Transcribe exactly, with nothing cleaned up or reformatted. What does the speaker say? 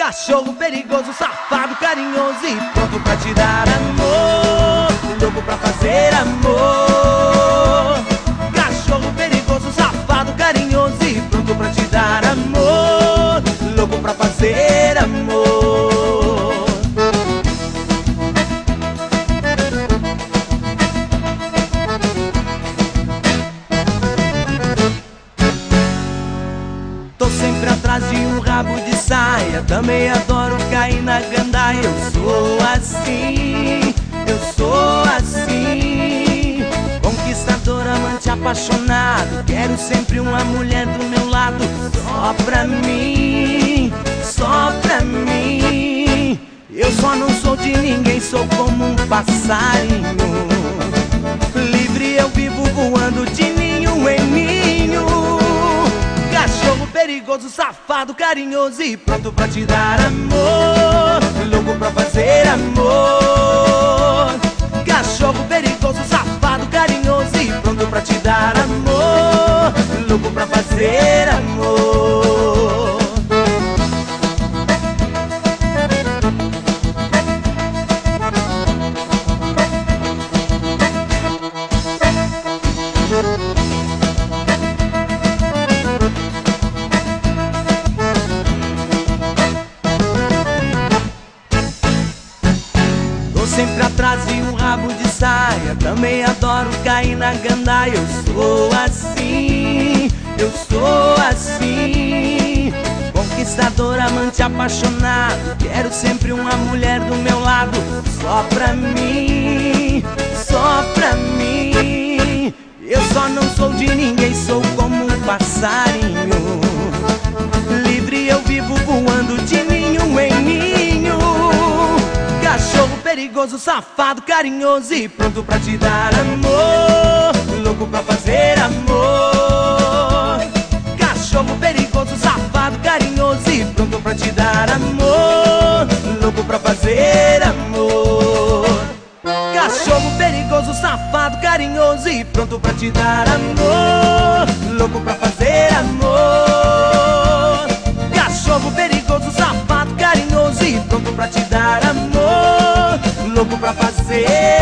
Cachorro perigoso, safado, carinhoso e pronto pra te dar amor, louco pra fazer amor. Cachorro perigoso, safado, carinhoso e pronto pra te dar amor, louco pra fazer amor. Tô sempre atrás de um rabo de saia, também adoro cair na gandaia. Eu sou assim, eu sou assim, conquistador, amante, apaixonado. Quero sempre uma mulher do meu lado, só pra mim, só pra mim. Eu só não sou de ninguém, sou como um passarinho livre, eu vivo voando de ninho em ninho. Cachorro perigoso, safado, carinhoso e pronto pra te dar amor, louco pra fazer amor. Cachorro perigoso, safado, carinhoso e pronto pra te dar amor, louco pra fazer amor. Sempre atrás de um rabo de saia, também adoro cair na gandaia. Eu sou assim, eu sou assim, conquistador, amante, apaixonado. Quero sempre uma mulher do meu lado, só pra mim, só pra mim. Eu só não sou de ninguém, sou como um passarinho livre, eu vivo voando de ninho em ninho. Cachorro perigoso, safado, carinhoso e pronto pra te dar amor, louco pra fazer amor. Cachorro perigoso, safado, carinhoso e pronto pra te dar amor, louco pra fazer amor. Cachorro perigoso, safado, carinhoso e pronto pra te dar amor, louco pra fazer amor. Cachorro perigoso, safado, carinhoso e pronto pra te dar amor, louco pra fazer